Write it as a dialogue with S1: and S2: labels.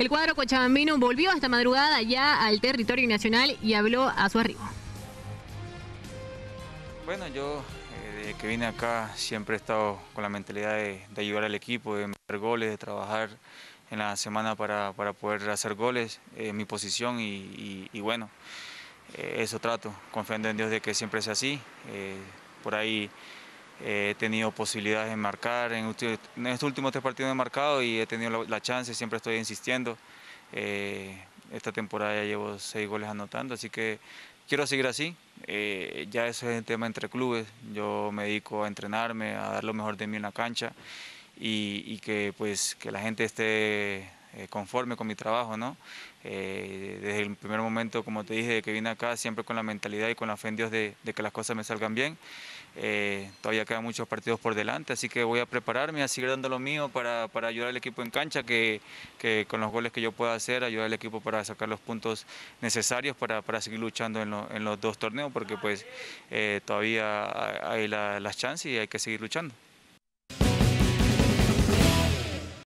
S1: El cuadro cochabambino volvió esta madrugada ya al territorio nacional y habló a su arribo.
S2: Bueno, yo desde que vine acá siempre he estado con la mentalidad de ayudar al equipo, de meter goles, de trabajar en la semana para poder hacer goles, mi posición y bueno, eso trato, confiando en Dios de que siempre sea así. Por ahí he tenido posibilidades de marcar, en estos últimos 3 partidos he marcado y he tenido la chance, siempre estoy insistiendo. Esta temporada ya llevo 6 goles anotando, así que quiero seguir así. Ya eso es el tema entre clubes, yo me dedico a entrenarme, a dar lo mejor de mí en la cancha y que pues que la gente esté conforme con mi trabajo, ¿no? Desde el primer momento, como te dije, de que vine acá, siempre con la mentalidad y con la fe en Dios de que las cosas me salgan bien. Todavía quedan muchos partidos por delante, así que voy a prepararme, a seguir dando lo mío para ayudar al equipo en cancha, que con los goles que yo pueda hacer, ayudar al equipo para sacar los puntos necesarios para seguir luchando en los 2 torneos, porque pues todavía hay las chances y hay que seguir luchando.